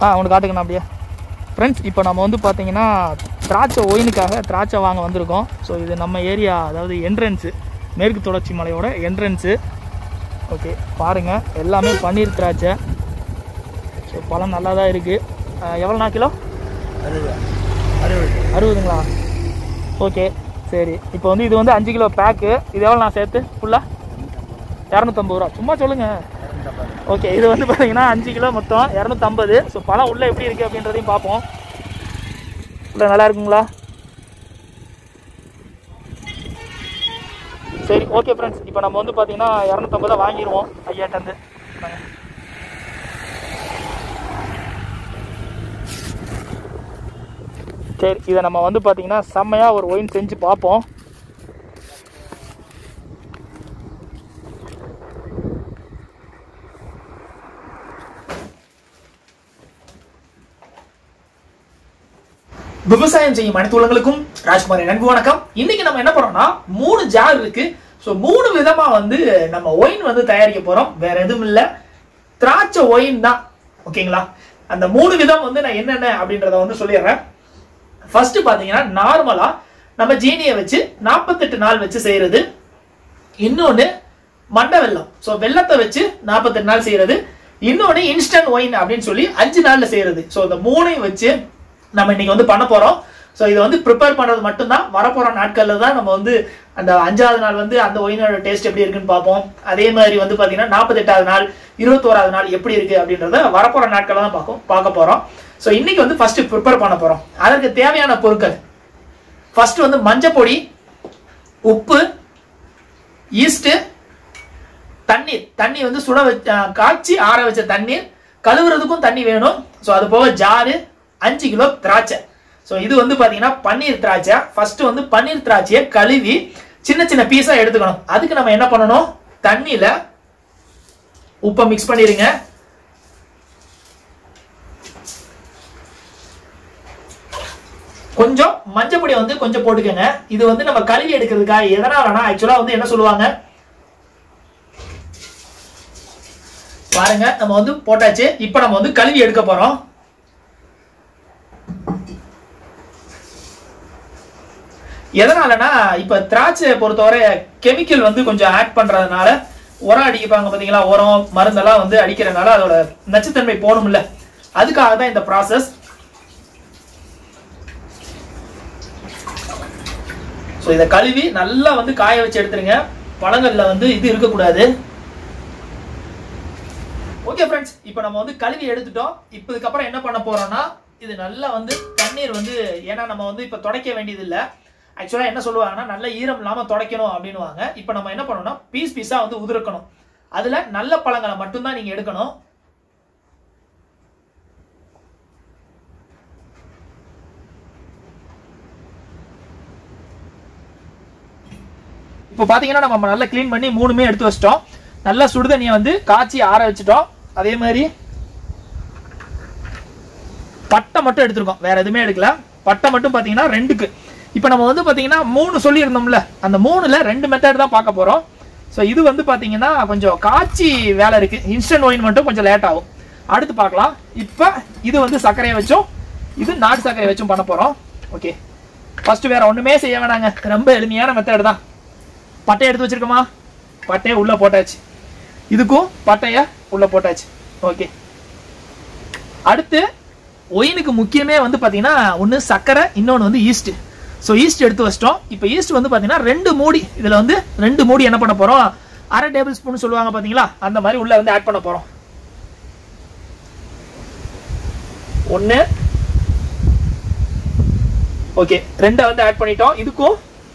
உனக்கு காட்டுக்கணும் அப்படியே. ஃப்ரெண்ட்ஸ், இப்போ நம்ம வந்து பார்த்தீங்கன்னா திராட்சை ஒயினுக்காக திராட்சை வாங்க வந்திருக்கோம். ஸோ இது நம்ம ஏரியா, அதாவது என்ட்ரன்ஸு, மேற்கு தொடர்ச்சி மலையோட என்ட்ரன்ஸு. ஓகே, பாருங்கள், எல்லாமே பன்னீர் திராட்சை. ஸோ பழம் நல்லா தான் இருக்குது. எவ்வளோண்ணா கிலோ? 60ங்களா? ஓகே, சரி. இப்போ வந்து இது வந்து 5 கிலோ பேக்கு. இது எவ்வளோ நான் சேர்த்து ஃபுல்லாக 250 ரூபா. சும்மா சொல்லுங்கள். ஓகே, இது வந்து பார்த்தீங்கன்னா 5 கிலோ மொத்தம் 250. ஸோ பழம் உள்ளே எப்படி இருக்குது அப்படின்றதையும் பார்ப்போம். உள்ளே நல்லா இருக்குங்களா? சரி, ஓகே ஃப்ரெண்ட்ஸ், இப்போ நம்ம வந்து பார்த்தீங்கன்னா 250 வாங்கிடுவோம் ஐயாட்டந்து. சரி, இதை நம்ம வந்து பார்த்தீங்கன்னா செம்மையாக ஒரு ஒயின் செஞ்சு பார்ப்போம். விவசாயம் செய்யும் அனைத்து உள்ளங்களுக்கும் ராஜ்குமாரி நண்பு வணக்கம். இன்னைக்கு நம்ம என்ன பண்றோம்னா 3 ஜார் இருக்கு. ஸோ 3 விதமா வந்து நம்ம ஒயின் வந்து தயாரிக்க போறோம். வேற எதுவும் இல்லை, திராட்சை ஒயின் தான். ஓகேங்களா? அந்த 3 விதம் வந்து நான் என்னென்ன அப்படின்றத வந்து சொல்லிடுறேன். ஃபர்ஸ்ட் பாத்தீங்கன்னா நார்மலா நம்ம ஜீனியை வச்சு 48 நாள் வச்சு செய்யறது. இன்னொன்னு மண்டை வெல்லம், ஸோ வெள்ளத்தை வச்சு 48 நாள் செய்யறது. இன்னொன்னு இன்ஸ்டன்ட் ஒயின் அப்படின்னு சொல்லி 5 நாள்ல செய்யறது. ஸோ இந்த 3ஐயும் வச்சு நம்ம இன்னைக்கு வந்து பண்ண போறோம். ஸோ இதை வந்து ப்ரிப்பேர் பண்றது மட்டும்தான். வரப்போற நாட்கள்ல தான் நம்ம வந்து அந்த 5வது நாள் வந்து அந்த ஒயினோட டேஸ்ட் எப்படி இருக்குன்னு பார்ப்போம். அதே மாதிரி வந்து பாத்தீங்கன்னா 48வது நாள் 21வது நாள் எப்படி இருக்கு அப்படின்றத வரப்போற நாட்கள்ல தான் பார்க்க போறோம். ஸோ இன்னைக்கு வந்து ஃபர்ஸ்ட் ப்ரிப்பேர் பண்ண போறோம். அதற்கு தேவையான பொருட்கள் ஃபர்ஸ்ட் வந்து மஞ்சள் பொடி, உப்பு, ஈஸ்ட், தண்ணி வந்து சுட வச்ச காய்ச்சி ஆற வச்ச தண்ணீர், கழுவுறதுக்கும் தண்ணி வேணும். ஸோ அது போக ஜாரு, 5 கிலோ திராட்சை. ஸோ இது வந்து பாத்தீங்கன்னா பன்னீர் திராட்சை. ஃபர்ஸ்ட் வந்து பன்னீர் திராட்சையை கழுவி சின்ன சின்ன பீஸா எடுத்துக்கணும். அதுக்கு நம்ம என்ன பண்ணணும், தண்ணியில உப்பை மிக்ஸ் பண்ணிருங்க. கொஞ்சம் மஞ்சள் பொடி வந்து கொஞ்சம் போட்டுக்கோங்க. இது வந்து நம்ம கழுவி எடுக்கிறதுக்காக. எதனாலனா ஆக்சுவலா வந்து என்ன சொல்லுவாங்க பாருங்க, நம்ம வந்து போட்டாச்சு. இப்ப நம்ம வந்து கழுவி எடுக்க போறோம். எதனாலனா இப்ப திராட்சையை பொறுத்தவரை கெமிக்கல் வந்து கொஞ்சம் ஆட் பண்றதுனால, உரம் அடிப்பாங்க பாத்தீங்களா, உரம் மருந்தெல்லாம் வந்து அடிக்கிறதுனால அதோட நச்சுத்தன்மை போகணும்ல, அதுக்காக தான் இந்த ப்ராசஸ். ஸோ இதை கழுவி நல்லா வந்து காய வச்சு எடுத்துருங்க. பழங்கள்ல வந்து இது இருக்கக்கூடாது. ஓகே ஃப்ரெண்ட்ஸ், இப்போ நம்ம வந்து கழுவி எடுத்துட்டோம். இப்போ இதுக்கப்புறம் என்ன பண்ண போறோம்னா, இது நல்லா வந்து தண்ணீர் வந்து, ஏன்னா நம்ம வந்து இப்போ துடைக்க வேண்டியது இல்லை. ஆக்சுவலா என்ன சொல்லுவாங்கன்னா நல்ல ஈரம் இல்லாம துடைக்கணும் அப்படின்னுவாங்க. இப்போ நம்ம என்ன பண்ணணும்னா பீஸ் பீஸா வந்து உதிர்க்கணும். அதுல நல்ல பழங்களை மட்டும்தான் நீங்க எடுக்கணும். இப்போ பாத்தீங்கன்னா நம்ம நல்லா கிளீன் பண்ணி 3மே எடுத்து வச்சிட்டோம். நல்லா சுடுதண்ணியை வந்து காய்ச்சி ஆற வச்சுட்டோம். அதே மாதிரி பட்டை மட்டும் எடுத்துருக்கோம், வேற எதுவுமே எடுக்கல. பட்டை மட்டும் பாத்தீங்கன்னா 2க்கு. இப்போ நம்ம வந்து பாத்தீங்கன்னா 3 சொல்லி இருந்தோம்ல, அந்த 3ல 2 மெத்தட் தான் பார்க்க போறோம். ஸோ இது வந்து பாத்தீங்கன்னா கொஞ்சம் காய்ச்சி வேலை இருக்கு. இன்ஸ்டன்ட் ஒயின் மட்டும் கொஞ்சம் லேட் ஆகும், அடுத்து பார்க்கலாம். இப்போ இது வந்து சர்க்கரையை வச்சும் இது நாட்டு சர்க்கரை வச்சும் பண்ண போறோம். ஓகே, ஃபர்ஸ்ட் வேற ஒண்ணுமே செய்ய வேணாங்க, ரொம்ப எளிமையான மெத்தட் தான். பட்டையை எடுத்து வச்சிருக்கோமா, பட்டையை உள்ள போட்டாச்சு. இதுக்கும் பட்டையை உள்ள போட்டாச்சு. ஓகே, அடுத்து ஒயினுக்கு முக்கியமே வந்து பாத்தீங்கன்னா ஒன்னு சர்க்கரை, இன்னொன்னு வந்து ஈஸ்ட். ஸோ ஈஸ்ட் எடுத்து வச்சிட்டோம். இப்போ ஈஸ்ட் வந்து பாத்தீங்கன்னா 2 மூடி, இதுல வந்து 2 மூடி என்ன பண்ண போறோம், அரை டேபிள் ஸ்பூன் சொல்லுவாங்க பாத்தீங்களா, அந்த மாதிரி உள்ள வந்து ஆட் பண்ண போறோம். 1, ஓகே, 2 வந்து ஆட் பண்ணிட்டோம். இதுக்கும்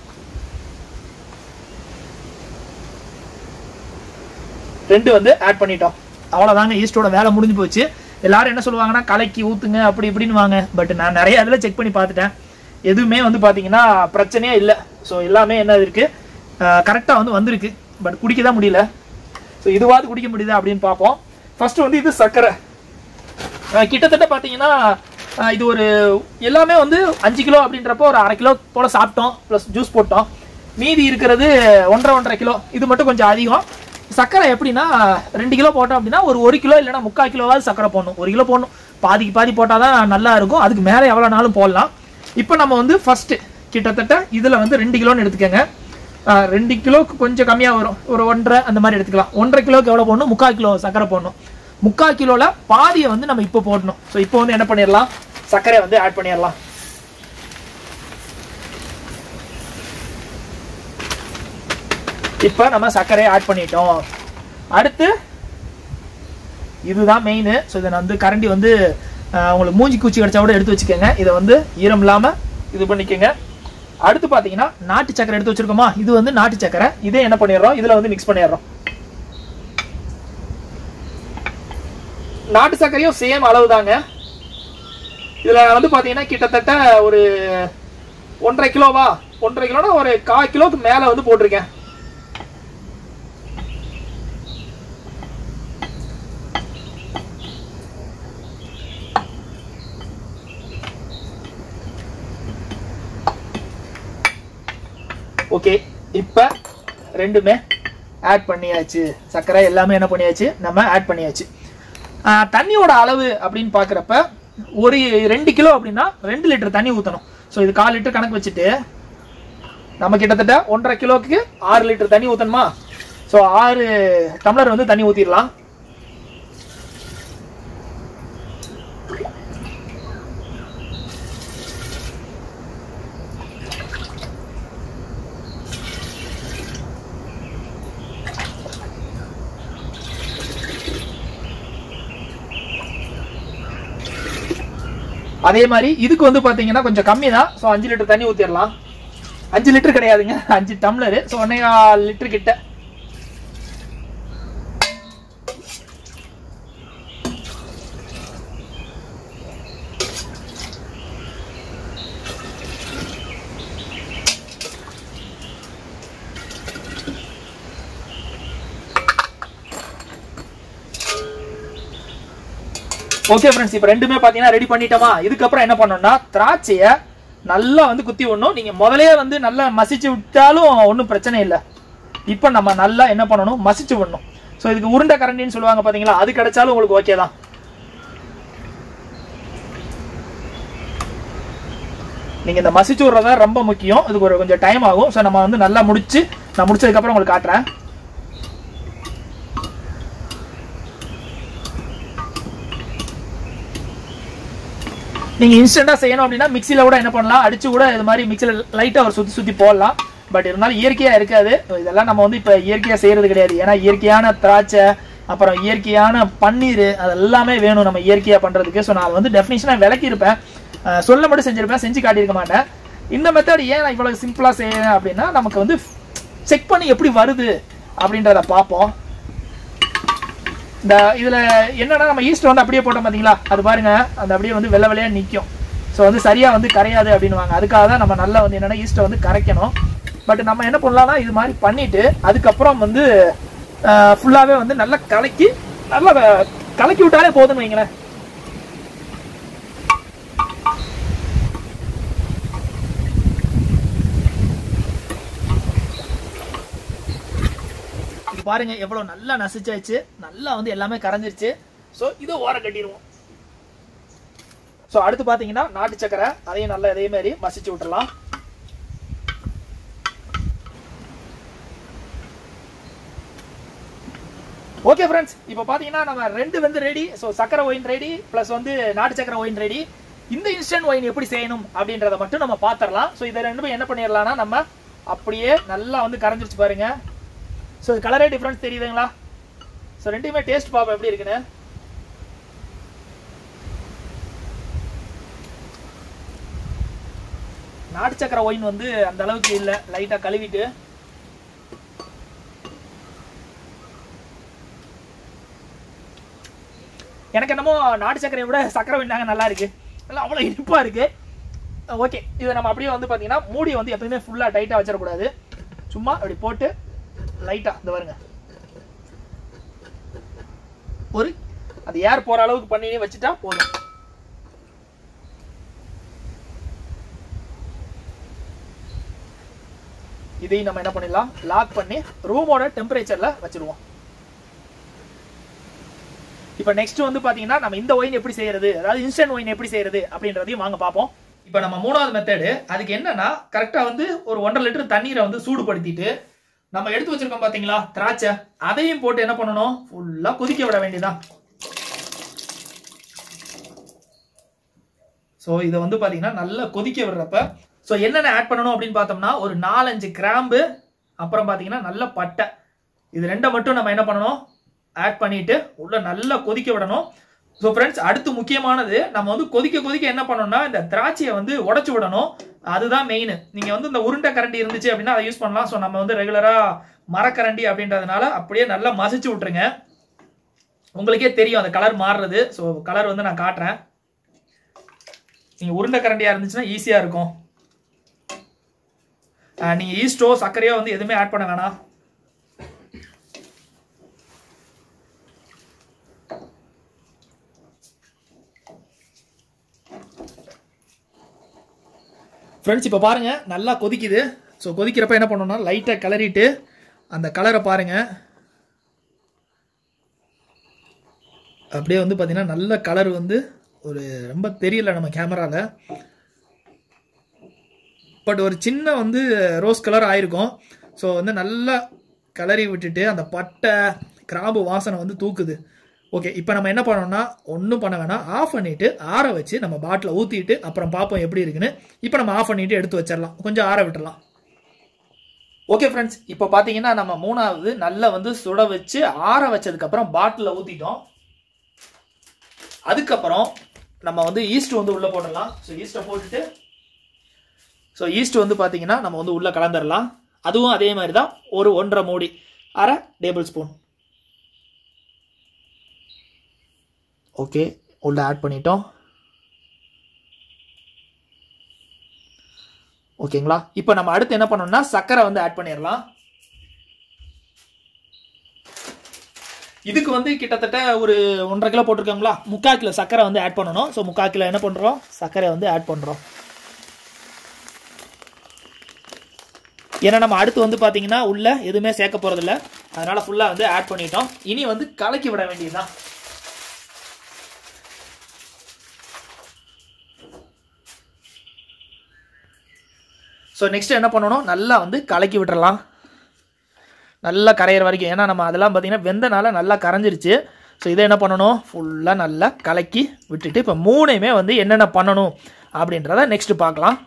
2 வந்து ஆட் பண்ணிட்டோம். அவ்வளவுதாங்க, ஈஸ்டோட வேலை முடிஞ்சு போச்சு. எல்லாரும் என்ன சொல்லுவாங்கன்னா கலக்கி ஊத்துங்க அப்படி இப்படின்னு வாங்க. பட் நான் நிறைய அதில் செக் பண்ணி பார்த்துட்டேன், எதுவுமே வந்து பார்த்தீங்கன்னா பிரச்சனையே இல்லை. ஸோ எல்லாமே என்ன இருக்கு, கரெக்டாக வந்து வந்திருக்கு. பட் குடிக்க தான் முடியல. ஸோ இதுவாது குடிக்க முடியுது அப்படின்னு பார்ப்போம். ஃபர்ஸ்ட் வந்து இது சர்க்கரை. கிட்டத்தட்ட பார்த்தீங்கன்னா இது ஒரு எல்லாமே வந்து 5 கிலோ அப்படின்றப்போ ஒரு அரை கிலோ போல சாப்பிட்டோம், ப்ளஸ் ஜூஸ் போட்டோம். மீதி இருக்கிறது 1.5 கிலோ. இது மட்டும் கொஞ்சம் அதிகம். சர்க்கரை எப்படின்னா 2 கிலோ போட்டோம் அப்படின்னா ஒரு 1 கிலோ இல்லைன்னா 3/4 கிலோவாவது சர்க்கரை போடணும். 1 கிலோ போடணும், பாதிக்கு பாதி போட்டால் தான் நல்லா இருக்கும். அதுக்கு மேலே எவ்வளோ நாளும் போடலாம். இப்போ நம்ம வந்து ஃபஸ்ட்டு கிட்டத்தட்ட இதில் வந்து 2 கிலோன்னு எடுத்துக்கோங்க. 2 கிலோக்கு கொஞ்சம் கம்மியாக வரும், ஒரு 1.5 அந்த மாதிரி எடுத்துக்கலாம். 1.5 கிலோக்கு எவ்வளோ போடணும்? 3/4 கிலோ சர்க்கரை போடணும். 3/4 கிலோவில் பாதியை வந்து நம்ம இப்போ போடணும். ஸோ இப்போ வந்து என்ன பண்ணிடலாம், சர்க்கரை வந்து ஆட் பண்ணிடலாம். இப்போ நம்ம சர்க்கரையை ஆட் பண்ணிட்டோம். அடுத்து இதுதான் மெயின். ஸோ இதை வந்து கரண்டி வந்து உங்களுக்கு மூஞ்சி பூச்சி கடிச்சா கூட எடுத்து வச்சுக்கோங்க. இதை வந்து ஈரம் இல்லாமல் இது பண்ணிக்கோங்க. அடுத்து பார்த்தீங்கன்னா நாட்டு சக்கரை எடுத்து வச்சிருக்கோமா, இது வந்து நாட்டு சக்கரை. இதே என்ன பண்ணிடுறோம், இதில் வந்து மிக்ஸ் பண்ணிடுறோம். நாட்டு சர்க்கரையும் சேம் அளவு தாங்க. இதில் வந்து பார்த்தீங்கன்னா கிட்டத்தட்ட ஒரு 1.5 கிலோவா, 1.5 கிலோனா ஒரு 1/4 கிலோக்கு மேலே வந்து போட்டிருக்கேன். ஓகே, இப்போ ரெண்டுமே ஆட் பண்ணியாச்சு. சர்க்கரை எல்லாமே என்ன பண்ணியாச்சு, நம்ம ஆட் பண்ணியாச்சு. தண்ணியோட அளவு அப்படின்னு பார்க்குறப்ப ஒரு 2 கிலோ அப்படின்னா 2 லிட்டர் தண்ணி ஊற்றணும். ஸோ இது 1/4 லிட்டர் கணக்கு வச்சுட்டு நம்ம கிட்டத்தட்ட 1.5 கிலோக்கு 6 லிட்டர் தண்ணி ஊற்றணுமா. ஸோ 6 டம்ளர் வந்து தண்ணி ஊற்றிடலாம். அதே மாதிரி இதுக்கு வந்து பாத்தீங்கன்னா கொஞ்சம் கம்மி தான். ஸோ 5 லிட்டர் தண்ணி ஊற்றிடலாம். 5 லிட்டர் கிடையாதுங்க, 5 டம்ளரு. ஸோ 1.25 லிட்டர் கிட்ட. ஓகே ஃப்ரெண்ட்ஸ், இப்போ ரெண்டுமே பார்த்தீங்கன்னா ரெடி பண்ணிட்டோமா. இதுக்கப்புறம் என்ன பண்ணணும்னா திராட்சையை நல்லா வந்து குத்தி விடணும். நீங்கள் முதலே வந்து நல்லா மசிச்சு விட்டாலும் ஒன்றும் பிரச்சனை இல்லை. இப்போ நம்ம நல்லா என்ன பண்ணணும், மசிச்சு விடணும். ஸோ இதுக்கு உருண்டை கரண்டின்னு சொல்லுவாங்க பார்த்தீங்களா, அது கிடைச்சாலும் உங்களுக்கு ஓகே தான். நீங்கள் இந்த மசிச்சு விடுறதா ரொம்ப முக்கியம். இதுக்கு ஒரு கொஞ்சம் டைம் ஆகும். ஸோ நம்ம வந்து நல்லா நான் முடிச்சதுக்கப்புறம் உங்களுக்கு காட்டுறேன். நீங்கள் இன்ஸ்டண்ட்டாக செய்யணும் அப்படின்னா மிக்சியில் கூட என்ன பண்ணலாம், அடிச்சு கூட இது மாதிரி மிக்சியில் லைட்டாக ஒரு சுற்றி போடலாம். பட் இருந்தாலும் இயற்கையாக இருக்காது. இதெல்லாம் நம்ம வந்து இப்போ இயற்கையாக செய்கிறது கிடையாது. ஏன்னா இயற்கையான திராட்சை, அப்புறம் இயற்கையான பன்னீர், அது எல்லாமே வேணும் நம்ம இயற்கையாக பண்ணுறதுக்கு. ஸோ நான் வந்து டெஃபினிஷனாக விளக்கியிருப்பேன், சொல்ல மட்டும் செஞ்சுருப்பேன், செஞ்சு காட்டியிருக்க மாட்டேன். இந்த மெத்தட் ஏன் நான் இவ்வளோ சிம்பிளாக செய்யறேன் அப்படின்னா நமக்கு வந்து செக் பண்ணி எப்படி வருது அப்படின்றத பார்ப்போம். இந்த இதில் என்னன்னா நம்ம ஈஸ்ட் வந்து அப்படியே போட்டோம் பார்த்தீங்களா, அது பாருங்க அந்த அப்படியே வந்து வெள்ளை வெள்ளையாக நிற்கும். ஸோ வந்து சரியாக வந்து கரையாது அப்படின்வாங்க. அதுக்காக தான் நம்ம நல்லா வந்து என்னென்னா ஈஸ்ட்டை வந்து கரைக்கணும். பட் நம்ம என்ன பண்ணலாம்னா இது மாதிரி பண்ணிவிட்டு அதுக்கப்புறம் வந்து ஃபுல்லாகவே வந்து நல்லா கலக்கி விட்டாலே போதும்னு வைங்களேன். பாருங்க எவ்வளவு நல்லா நசிச்சாச்சு, நல்லா வந்து எல்லாமே கரைஞ்சிருச்சு. ஸோ இதை ஓரம் கட்டிடுவோம். ஸோ அடுத்து பார்த்தீங்கன்னா நாட்டு சக்கரை, அதையும் நல்லா இதே மாதிரி மசிச்சு விட்டுறலாம். ஓகே ஃப்ரெண்ட்ஸ், இப்போ பார்த்தீங்கன்னா நம்ம 2 வந்து ரெடி. ஸோ சக்கரை ஒயின் ரெடி, ப்ளஸ் வந்து நாட்டு சக்கரை ஒயின் ரெடி. இந்த இன்ஸ்டன்ட் ஒயின் எப்படி செய்யணும் அப்படின்றத மட்டும் நம்ம பார்த்துடலாம். ஸோ இதை ரெண்டுமே என்ன பண்ணிடலாம்னா நம்ம அப்படியே நல்லா வந்து கரைஞ்சிருச்சு பாருங்க. ஸோ கலரே டிஃப்ரென்ஸ் தெரியுதுங்களா. ஸோ ரெண்டுமே டேஸ்ட் பார்ப்போம் எப்படி இருக்குன்னு. நாட்டு சக்கரை ஒயின் வந்து அந்த அளவுக்கு இல்லை, லைட்டாக கழுவிட்டு எனக்கு என்னமோ நாட்டு சக்கரையை விட சக்கரை ஒயின் தாங்க நல்லா இருக்கு. நல்லா அவ்வளோ இனிப்பாக இருக்கு. ஓகே, இதை நம்ம அப்படியே வந்து பார்த்தீங்கன்னா மூடி வந்து எப்பயுமே ஃபுல்லாக டைட்டாக வச்சிடக்கூடாது. சும்மா அப்படி போட்டு லைட்டா இந்த பாருங்க ஒரு அது ஏர் போற அளவுக்கு பண்ணி வச்சுட்டா போதும். இதையும் நம்ம என்ன பண்ணிடலாம், லாக் பண்ணி ரூமோட டெம்பரேச்சர்ல வச்சிருவோம். இப்போ நெக்ஸ்ட் வந்து பாத்தீங்கன்னா நம்ம இந்த ஒயின் எப்படி செய்யறது, அதாவது இன்ஸ்டன்ட் ஒயின் எப்படி செய்யறது அப்படின்றதையும் வாங்க பார்ப்போம். இப்போ நம்ம மூணாவது மெத்தடு, அதுக்கு என்னன்னா கரெக்டா வந்து ஒரு 1.5 லிட்டர் தண்ணீரை வந்து சூடுபடுத்திட்டு நம்ம எடுத்து வச்சிருக்கோம் பாத்தீங்களா திராட்சை, அதையும் போட்டு என்ன பண்ணணும், ஃபுல்லா கொதிக்க விட வேண்டியதான். ஸோ இதை வந்து பாத்தீங்கன்னா நல்லா கொதிக்க விடுறப்ப ஸோ என்னென்ன ஆட் பண்ணணும் அப்படின்னு பார்த்தோம்னா ஒரு 4-5 கிராம்பு, அப்புறம் பாத்தீங்கன்னா நல்ல பட்டை, இது ரெண்டை மட்டும் நம்ம என்ன பண்ணணும் ஆட் பண்ணிட்டு உள்ள நல்லா கொதிக்க விடணும். ஸோ ஃப்ரெண்ட்ஸ், அடுத்து முக்கியமானது, நம்ம வந்து கொதிக்க கொதிக்க என்ன பண்ணணும்னா இந்த திராட்சையை வந்து உடச்சு விடணும். அதுதான் மெயின். நீங்க வந்து இந்த உருண்டை கரண்டி இருந்துச்சு அப்படின்னா அதை யூஸ் பண்ணலாம். ஸோ நம்ம வந்து ரெகுலரா மரக்கரண்டி அப்படின்றதுனால அப்படியே நல்லா மசிச்சு விட்டுருங்க. உங்களுக்கே தெரியும் அந்த கலர் மாறுறது. ஸோ கலர் வந்து நான் காட்டுறேன். நீங்க உருண்டை கரண்டியா இருந்துச்சுன்னா ஈஸியா இருக்கும். நீங்க ஈஸ்டோ சர்க்கரையோ வந்து எதுவுமே ஆட் பண்ண வேணாம். ஃப்ரெண்ட்ஸ், இப்போ பாருங்க நல்லா கொதிக்குது. ஸோ கொதிக்கிறப்ப என்ன பண்ணணும்னா லைட்டாக கிளறிட்டு அந்த கலரை பாருங்க, அப்படியே வந்து பார்த்தீங்கன்னா நல்ல கலர் வந்து ஒரு ரொம்ப தெரியல நம்ம கேமரால, பட் ஒரு சின்ன வந்து ரோஸ் கலர் ஆயிருக்கும். ஸோ வந்து நல்லா கிளறி விட்டுட்டு அந்த பட்டை கிராம்பு வாசனை வந்து தூக்குது. ஓகே, இப்போ நம்ம என்ன பண்ணோம்னா ஒன்றும் பண்ண வேணாம், ஆஃப் பண்ணிட்டு ஆற வச்சு நம்ம பாட்டில் ஊற்றிட்டு அப்புறம் பார்ப்போம் எப்படி இருக்குன்னு. இப்போ நம்ம ஆஃப் பண்ணிட்டு எடுத்து வச்சிடலாம், கொஞ்சம் ஆற விட்டுடலாம். ஓகே ஃப்ரெண்ட்ஸ், இப்போ பார்த்தீங்கன்னா நம்ம மூணாவது நல்லா வந்து சுட வச்சு ஆற வச்சதுக்கப்புறம் பாட்டிலில் ஊற்றிட்டோம். அதுக்கப்புறம் நம்ம வந்து ஈஸ்ட் வந்து உள்ளே போடலாம். ஸோ ஈஸ்ட்டை போட்டுட்டு ஸோ ஈஸ்ட் வந்து பார்த்தீங்கன்னா நம்ம வந்து உள்ளே கலந்துடலாம். அதுவும் அதே மாதிரி தான், ஒரு 1.5 மூடி, அரை டேபிள் ஸ்பூன். ஓகே, உள்ள ஆட் பண்ணிட்டோம். ஓகேங்களா, இப்போ நம்ம அடுத்து என்ன பண்ணோம்னா சர்க்கரை வந்து ஆட் பண்ணிடலாம். இதுக்கு வந்து கிட்டத்தட்ட ஒரு 1.5 கிலோ போட்டிருக்கோங்களா, 3/4 கிலோ சர்க்கரை வந்து ஆட் பண்ணணும். ஸோ 3/4 கிலோ என்ன பண்ணுறோம், சர்க்கரை வந்து ஆட் பண்ணுறோம். ஏன்னா நம்ம அடுத்து வந்து பார்த்தீங்கன்னா உள்ள எதுவுமே சேர்க்க போகிறதில்ல, அதனால ஃபுல்லாக வந்து ஆட் பண்ணிட்டோம். இனி வந்து கலக்கி விட வேண்டியதுதான். ஸோ நெக்ஸ்ட் என்ன பண்ணணும், நல்லா வந்து கலக்கி விட்டுறலாம், நல்லா கரையிற வரைக்கும். ஏன்னா நம்ம அதெல்லாம் பார்த்தீங்கன்னா வெந்தனால நல்லா கரைஞ்சிருச்சு. ஸோ இதை என்ன பண்ணணும், ஃபுல்லாக நல்லா கலக்கி விட்டுட்டு இப்போ மூணையுமே வந்து என்னென்ன பண்ணணும் அப்படின்றத நெக்ஸ்ட் பார்க்கலாம்.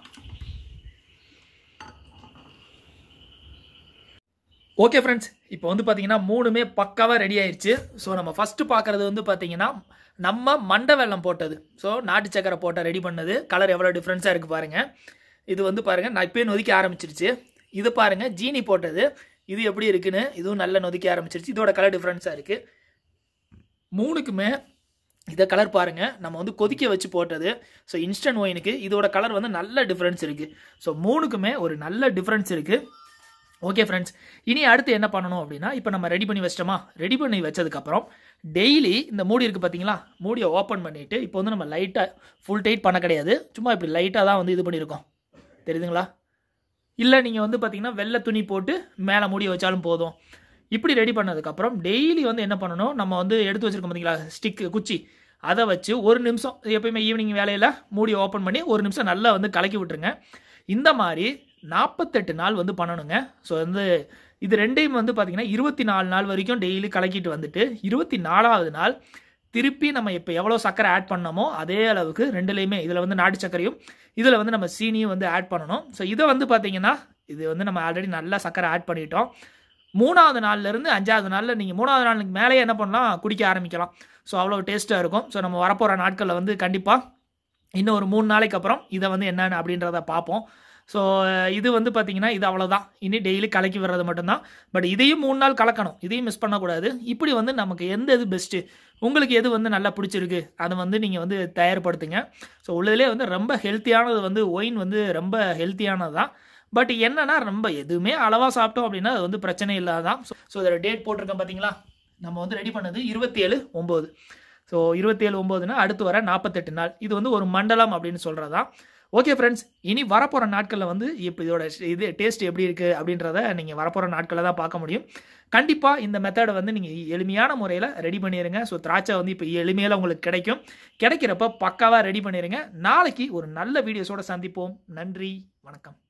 ஓகே ஃப்ரெண்ட்ஸ், இப்போ வந்து பார்த்தீங்கன்னா மூணுமே பக்காவாக ரெடி ஆயிடுச்சு. ஸோ நம்ம ஃபஸ்ட்டு பார்க்குறது வந்து பார்த்தீங்கன்னா நம்ம மண்டை வெல்லம் போட்டது, ஸோ நாட்டு சக்கரை போட்ட ரெடி பண்ணது. கலர் எவ்வளோ டிஃப்ரென்ஸாக இருக்குது பாருங்கள். இது வந்து பாருங்கள் நான் இப்போயே நொதிக்க ஆரம்பிச்சிருச்சு. இது பாருங்கள் ஜீனி போட்டது, இது எப்படி இருக்குன்னு இதுவும் நல்லா நொதிக்க ஆரம்பிச்சிருச்சு. இதோட கலர் டிஃப்ரென்ஸாக இருக்குது. மூணுக்குமே இதை கலர் பாருங்கள், நம்ம வந்து கொதிக்க வச்சு போட்டது. ஸோ இன்ஸ்டன்ட் ஒயினுக்கு இதோட கலர் வந்து நல்ல டிஃப்ரென்ஸ் இருக்குது. ஸோ மூணுக்குமே ஒரு நல்ல டிஃப்ரென்ஸ் இருக்குது. ஓகே ஃப்ரெண்ட்ஸ், இனி அடுத்து என்ன பண்ணணும் அப்படின்னா, இப்போ நம்ம ரெடி பண்ணி வச்சிட்டோமா, ரெடி பண்ணி வச்சதுக்கப்புறம் டெய்லி இந்த மூடி இருக்குது பார்த்தீங்களா, மூடியை ஓப்பன் பண்ணிவிட்டு இப்போ வந்து நம்ம லைட்டாக ஃபுல் டைட் பண்ண கிடையாது, சும்மா இப்படி லைட்டாக தான் வந்து இது பண்ணியிருக்கோம், தெரியுதுங்களா? இல்லை நீங்கள் வந்து பார்த்தீங்கன்னா வெள்ளை துணி போட்டு மேலே மூடியை வச்சாலும் போதும். இப்படி ரெடி பண்ணதுக்கப்புறம் டெய்லி வந்து என்ன பண்ணணும், நம்ம வந்து எடுத்து வச்சுருக்கோம் பார்த்தீங்களா ஸ்டிக்கு குச்சி, அதை வச்சு 1 நிமிஷம் எப்பயுமே ஈவினிங் வேலையில் மூடியை ஓப்பன் பண்ணி 1 நிமிஷம் நல்லா வந்து கலக்கி விட்டுருங்க. இந்த மாதிரி 48 நாள் வந்து பண்ணணுங்க. ஸோ வந்து இது ரெண்டையும் வந்து பார்த்தீங்கன்னா 24 நாள் வரைக்கும் டெய்லி கலக்கிட்டு வந்துட்டு 24வது நாள் திருப்பி நம்ம இப்போ எவ்வளோ சர்க்கரை ஆட் பண்ணமோ அதே அளவுக்கு ரெண்டுலேயுமே, இதில் வந்து நாட்டு சர்க்கரையும் இதில் வந்து நம்ம சீனியும் வந்து ஆட் பண்ணணும். ஸோ இதை வந்து பார்த்தீங்கன்னா இது வந்து நம்ம ஆல்ரெடி நல்லா சர்க்கரை ஆட் பண்ணிட்டோம். 3வது நாள்லேருந்து 5வது நாளில் நீங்கள் 3வது நாளுக்கு மேலே என்ன பண்ணலாம், குடிக்க ஆரம்பிக்கலாம். ஸோ அவ்வளோ டேஸ்ட்டாக இருக்கும். ஸோ நம்ம வரப்போகிற நாட்களில் வந்து கண்டிப்பாக இன்னும் ஒரு 3 நாளைக்கு அப்புறம் இதை வந்து என்னென்னு அப்படின்றத பார்ப்போம். ஸோ இது வந்து பார்த்தீங்கன்னா இது அவ்வளோதான், இனி டெய்லி கலக்கி வர்றது மட்டும்தான். பட் இதையும் 3 நாள் கலக்கணும், இதையும் மிஸ் பண்ணக்கூடாது. இப்படி வந்து நமக்கு எந்த இது பெஸ்ட்டு, உங்களுக்கு எது வந்து நல்லா பிடிச்சிருக்கு அதை வந்து நீங்கள் வந்து தயார்படுத்துங்க. ஸோ உள்ளதிலே வந்து ரொம்ப ஹெல்த்தியானது வந்து ஒயின் வந்து ரொம்ப ஹெல்த்தியானது தான். பட் என்னன்னா ரொம்ப எதுவுமே அளவாக சாப்பிட்டோம் அப்படின்னா அது வந்து பிரச்சனை இல்லாதான். ஸோ இதோட டேட் போட்டிருக்கேன் பார்த்தீங்களா, நம்ம வந்து ரெடி பண்ணது 27/9. ஸோ 27/9னா அடுத்து வர 48 நாள். இது வந்து ஒரு மண்டலம் அப்படின்னு சொல்கிறதான். ஓகே ஃப்ரெண்ட்ஸ், இனி வரப்போகிற நாட்களில் வந்து இப்போ இதோட டேஸ்ட் எப்படி இருக்குது அப்படின்றத நீங்கள் வரப்போகிற நாட்களில் தான் பார்க்க முடியும். கண்டிப்பாக இந்த மெத்தடை வந்து நீங்கள் எளிமையான முறையில் ரெடி பண்ணிடுங்க. ஸோ திராட்சை வந்து இப்போ எளிமையில் உங்களுக்கு கிடைக்கும். கிடைக்கிறப்ப பக்காவாக ரெடி பண்ணிடுங்க. நாளைக்கு ஒரு நல்ல வீடியோஸோடு சந்திப்போம். நன்றி, வணக்கம்.